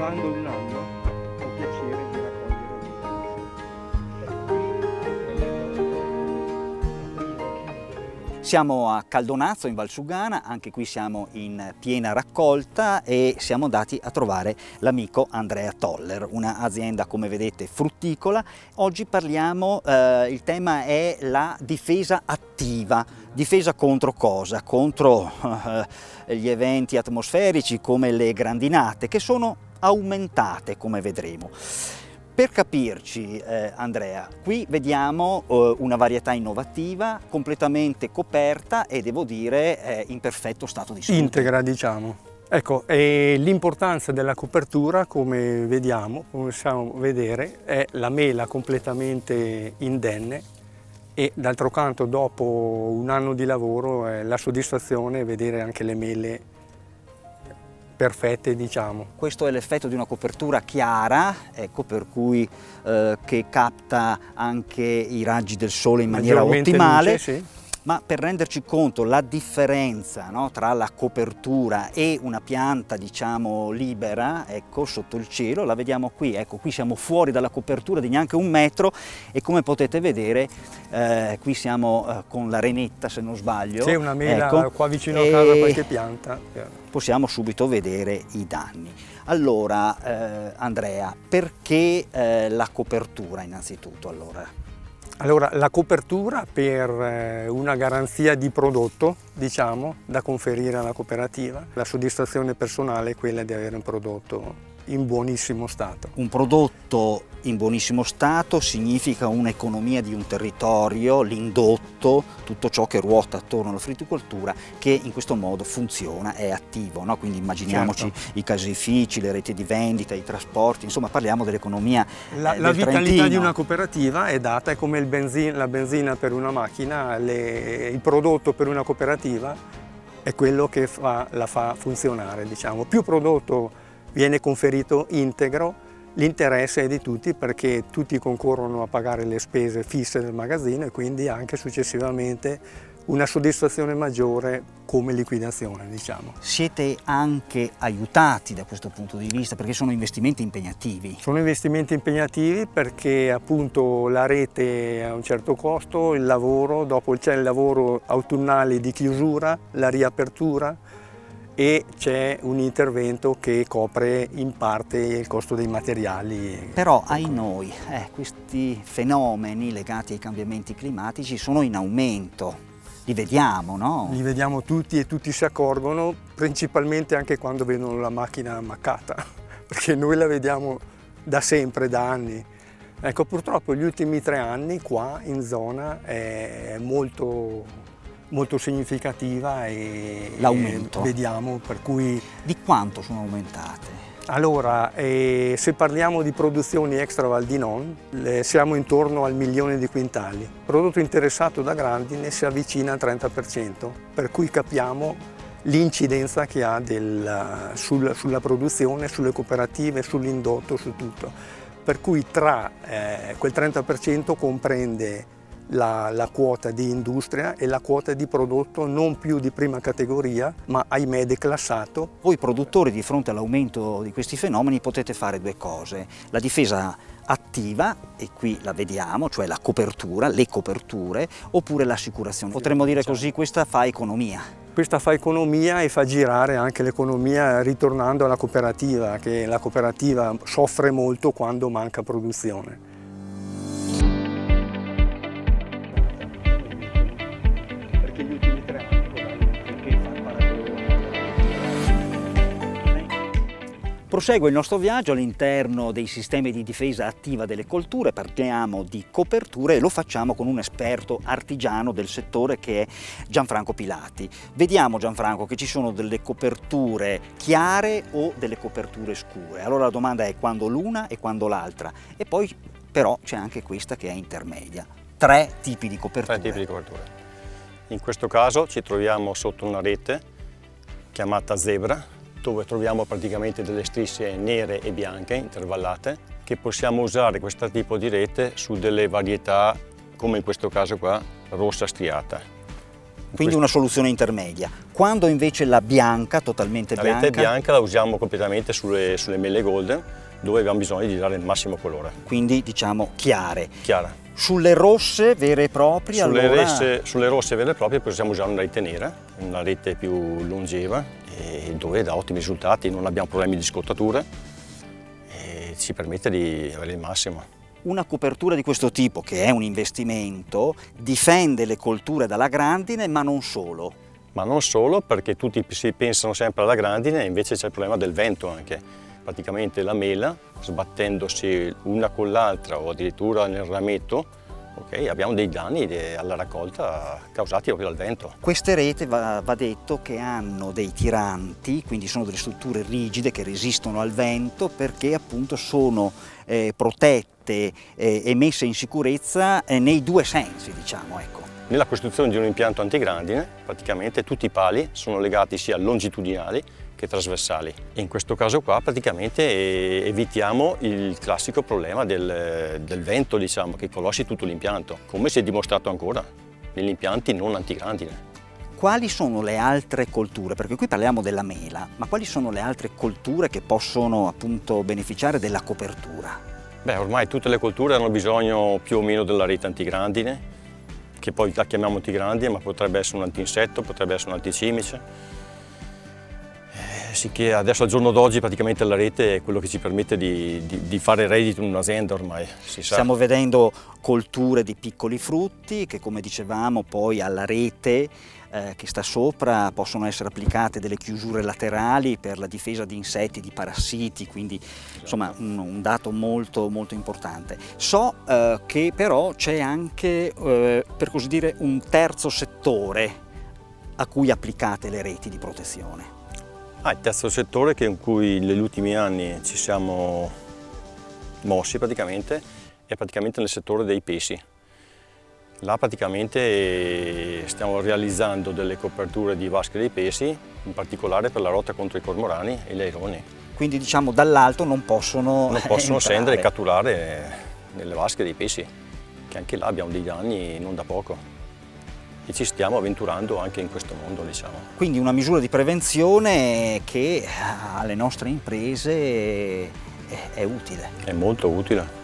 lavorando un anno, ho piacere di raccogliere dei frutti. Siamo a Caldonazzo in Valsugana, anche qui siamo in piena raccolta e siamo andati a trovare l'amico Andrea Toller, un'azienda come vedete frutticola. Oggi parliamo, il tema è la difesa attiva. Difesa contro cosa? Contro gli eventi atmosferici come le grandinate, che sono aumentate come vedremo. Per capirci, Andrea, qui vediamo una varietà innovativa, completamente coperta e devo dire in perfetto stato di salute. Integra, diciamo. Ecco, l'importanza della copertura, come vediamo, come possiamo vedere, è la mela completamente indenne e d'altro canto dopo un anno di lavoro è la soddisfazione vedere anche le mele perfette, diciamo. Questo è l'effetto di una copertura chiara, ecco, per cui che capta anche i raggi del sole in maniera ottimale. Luce, sì. Ma per renderci conto la differenza, no, tra la copertura e una pianta diciamo libera, ecco, sotto il cielo, la vediamo qui, ecco, qui siamo fuori dalla copertura di neanche un metro e come potete vedere qui siamo con la renetta, se non sbaglio. C'è una mela, ecco, qua vicino a casa qualche pianta. Possiamo subito vedere i danni. Allora Andrea, perché la copertura innanzitutto? Allora, la copertura per una garanzia di prodotto, diciamo, da conferire alla cooperativa. La soddisfazione personale è quella di avere un prodotto in buonissimo stato. Un prodotto in buonissimo stato significa un'economia di un territorio, l'indotto, tutto ciò che ruota attorno alla frutticoltura, che in questo modo funziona, è attivo, no? Quindi immaginiamoci i caseifici, le reti di vendita, i trasporti, insomma parliamo dell'economia La vitalità Trentino. Di una cooperativa è data, è come la benzina per una macchina, il prodotto per una cooperativa è quello che la fa funzionare, diciamo. Più prodotto viene conferito integro, l'interesse è di tutti perché tutti concorrono a pagare le spese fisse del magazzino e quindi anche successivamente una soddisfazione maggiore come liquidazione, diciamo. Siete anche aiutati da questo punto di vista perché sono investimenti impegnativi? Sono investimenti impegnativi perché appunto la rete ha un certo costo, il lavoro, dopo c'è il lavoro autunnale di chiusura, la riapertura, e c'è un intervento che copre in parte il costo dei materiali. Però ai noi questi fenomeni legati ai cambiamenti climatici sono in aumento, li vediamo, no? Li vediamo tutti e tutti si accorgono, principalmente anche quando vedono la macchina ammaccata, perché noi la vediamo da sempre, da anni. Ecco, purtroppo gli ultimi 3 anni qua in zona è molto significativa e l'aumento. Vediamo per cui... Di quanto sono aumentate? Allora, se parliamo di produzioni extra Val di Non, siamo intorno al 1 milione di quintali. Il prodotto interessato da grandine si avvicina al 30%, per cui capiamo l'incidenza che ha sulla produzione, sulle cooperative, sull'indotto, su tutto. Per cui tra quel 30% comprende la quota di industria e la quota di prodotto non più di prima categoria, ma ahimè declassato. Voi produttori di fronte all'aumento di questi fenomeni potete fare 2 cose, la difesa attiva, e qui la vediamo, cioè la copertura, le coperture, oppure l'assicurazione. Potremmo dire così, questa fa economia. Questa fa economia e fa girare anche l'economia ritornando alla cooperativa, che la cooperativa soffre molto quando manca produzione. Prosegue il nostro viaggio all'interno dei sistemi di difesa attiva delle colture, parliamo di coperture e lo facciamo con un esperto artigiano del settore che è Gianfranco Pilati. Vediamo, Gianfranco, che ci sono delle coperture chiare o delle coperture scure. Allora la domanda è quando l'una e quando l'altra, e poi però c'è anche questa che è intermedia. 3 tipi di coperture. 3 tipi di coperture. In questo caso ci troviamo sotto una rete chiamata zebra, dove troviamo praticamente delle strisce nere e bianche intervallate, che possiamo usare questo tipo di rete su delle varietà, come in questo caso qua, rossa striata. Quindi una soluzione intermedia. Quando invece la bianca, totalmente bianca? La rete bianca la usiamo completamente sulle mele golden, dove abbiamo bisogno di dare il massimo colore. Quindi diciamo chiare. Chiara. Sulle rosse vere e proprie? Sulle rosse vere e proprie possiamo usare una rete nera, una rete più longeva, e dove dà ottimi risultati, non abbiamo problemi di scottature e ci permette di avere il massimo. Una copertura di questo tipo, che è un investimento, difende le colture dalla grandine, ma non solo. Ma non solo, perché tutti si pensano sempre alla grandine e invece c'è il problema del vento anche. Praticamente la mela, sbattendosi una con l'altra o addirittura nel rametto, abbiamo dei danni alla raccolta causati proprio dal vento. Queste reti va detto che hanno dei tiranti, quindi sono delle strutture rigide che resistono al vento perché appunto sono protette e messe in sicurezza nei due sensi, diciamo, ecco. Nella costruzione di un impianto antigrandine praticamente tutti i pali sono legati sia longitudinali che trasversali. In questo caso qua praticamente evitiamo il classico problema del vento, diciamo, che colossi tutto l'impianto, come si è dimostrato ancora negli impianti non antigrandine. Quali sono le altre colture? Perché qui parliamo della mela, ma quali sono le altre colture che possono appunto beneficiare della copertura? Beh, ormai tutte le colture hanno bisogno più o meno della rete antigrandine, che poi la chiamiamo antigrandine, ma potrebbe essere un antinsetto, potrebbe essere un anticimice. Sicché adesso al giorno d'oggi praticamente la rete è quello che ci permette di fare reddito in un'azienda ormai, si sa. Stiamo vedendo colture di piccoli frutti che, come dicevamo, poi alla rete che sta sopra possono essere applicate delle chiusure laterali per la difesa di insetti, di parassiti, quindi insomma un dato molto molto importante. So che però c'è anche per così dire un terzo settore a cui applicate le reti di protezione. Il terzo settore in cui negli ultimi anni ci siamo mossi praticamente è praticamente nel settore dei pesci. Là praticamente stiamo realizzando delle coperture di vasche dei pesci, in particolare per la rotta contro i cormorani e gli aironi. Quindi diciamo dall'alto non possono scendere e catturare nelle vasche dei pesci, che anche là abbiamo dei danni non da poco. E ci stiamo avventurando anche in questo mondo, diciamo. Quindi una misura di prevenzione che alle nostre imprese è utile. È molto utile.